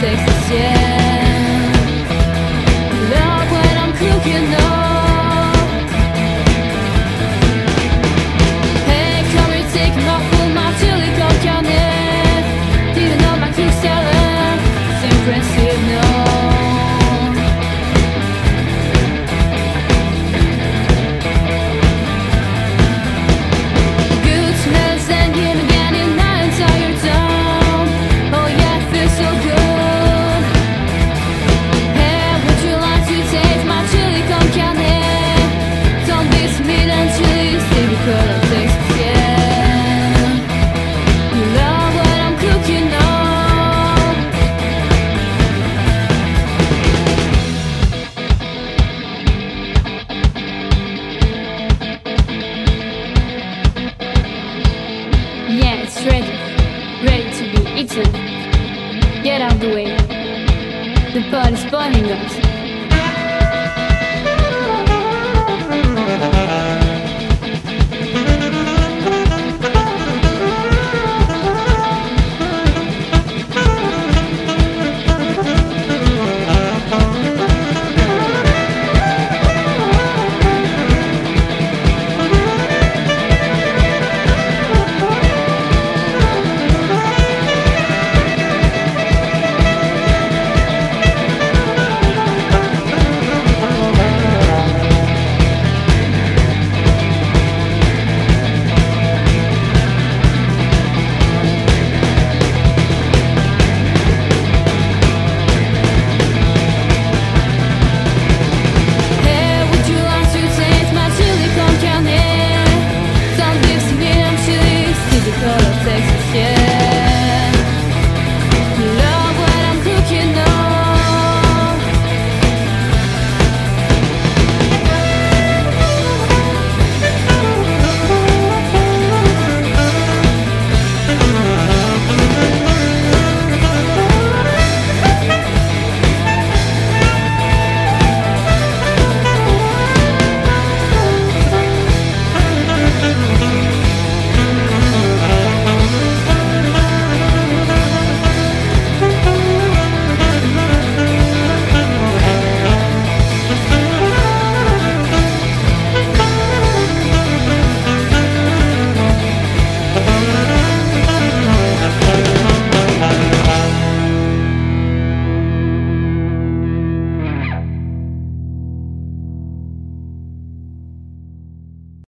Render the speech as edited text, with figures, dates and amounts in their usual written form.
Texas, yeah. Love when I'm cooking up. Hey, come here, take my full my chili con carne. Didn't know my cook salad, it's impressive, no. Good smells and him again in my entire town. Oh yeah, it feels so good. Hey, would you like to taste my chili con carne? Don't miss meat and chili, stay because of Texas, yeah. You love what I'm cooking up. Yeah, it's ready to be eaten. Get out of the way, the party's burning us.